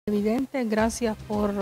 Evidente, gracias por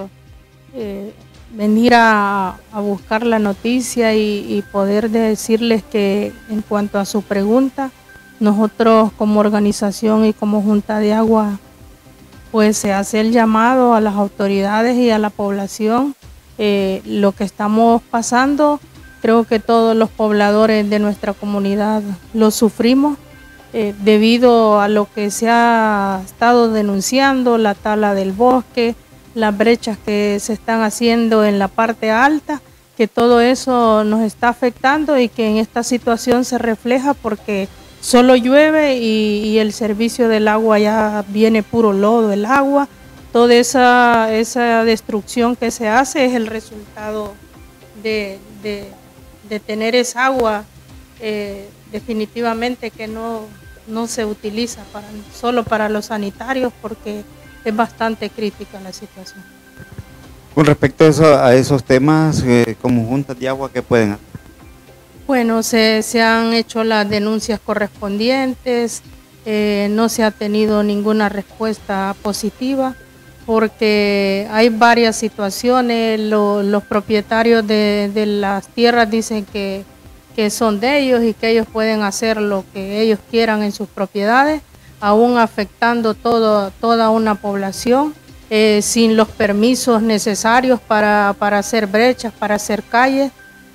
venir a buscar la noticia y poder decirles que en cuanto a su pregunta, nosotros como organización y como Junta de Agua, pues se hace el llamado a las autoridades y a la población. Lo que estamos pasando, creo que todos los pobladores de nuestra comunidad lo sufrimos. Debido a lo que se ha estado denunciando, la tala del bosque, las brechas que se están haciendo en la parte alta, que todo eso nos está afectando y que en esta situación se refleja porque solo llueve y el servicio del agua ya viene puro lodo el agua. Toda esa destrucción que se hace es el resultado de tener esa agua definitivamente que no se utiliza solo para los sanitarios porque es bastante crítica la situación. Con respecto a esos temas, como Juntas de Agua, ¿qué pueden hacer? Bueno, se han hecho las denuncias correspondientes, no se ha tenido ninguna respuesta positiva porque hay varias situaciones. Los propietarios de las tierras dicen que son de ellos y que ellos pueden hacer lo que ellos quieran en sus propiedades, aún afectando toda una población, sin los permisos necesarios para hacer brechas, para hacer calles,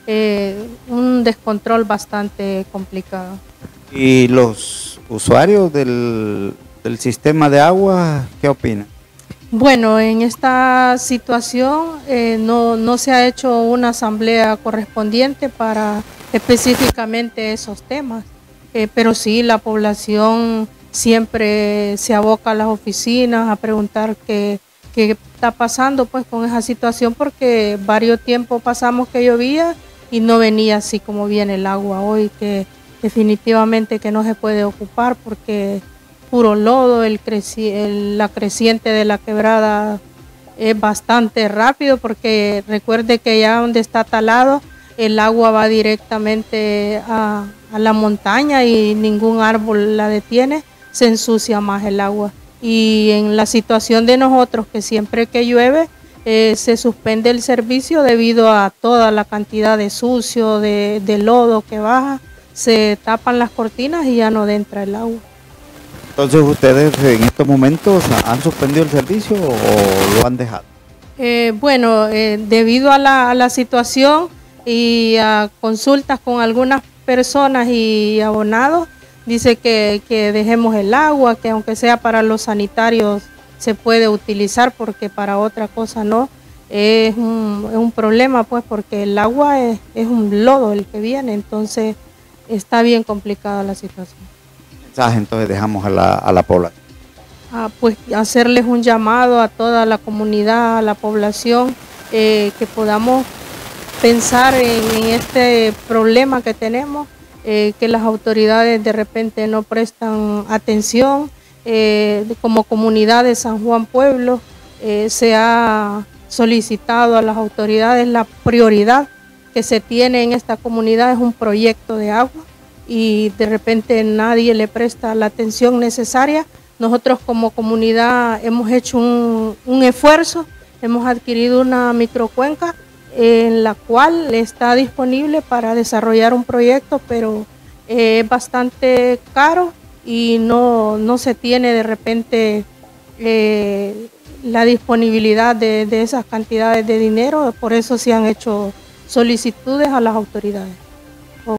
un descontrol bastante complicado. ¿Y los usuarios del sistema de agua, qué opinan? Bueno, en esta situación no se ha hecho una asamblea correspondiente para específicamente esos temas, pero sí la población siempre se aboca a las oficinas a preguntar qué está pasando pues con esa situación, porque varios tiempos pasamos que llovía y no venía así como viene el agua hoy, que definitivamente que no se puede ocupar porque puro lodo, la creciente de la quebrada es bastante rápido, porque recuerde que ya donde está talado el agua va directamente a la montaña y ningún árbol la detiene, se ensucia más el agua. Y en la situación de nosotros, que siempre que llueve se suspende el servicio debido a toda la cantidad de sucio, de lodo que baja, se tapan las cortinas y ya no entra el agua. Entonces, ¿ustedes en estos momentos han suspendido el servicio o lo han dejado? Bueno, debido a la situación y a consultas con algunas personas y abonados, dice que dejemos el agua, que aunque sea para los sanitarios se puede utilizar porque para otra cosa no. Es un problema pues porque el agua es un lodo el que viene, entonces está bien complicada la situación. Entonces dejamos a la población. Pues hacerles un llamado a toda la comunidad, a la población, que podamos pensar en este problema que tenemos, que las autoridades de repente no prestan atención. Como comunidad de San Juan Pueblo se ha solicitado a las autoridades la prioridad que se tiene en esta comunidad es un proyecto de agua y de repente nadie le presta la atención necesaria. Nosotros como comunidad hemos hecho un esfuerzo, hemos adquirido una microcuenca en la cual está disponible para desarrollar un proyecto, pero es bastante caro y no se tiene de repente la disponibilidad de esas cantidades de dinero, por eso se han hecho solicitudes a las autoridades.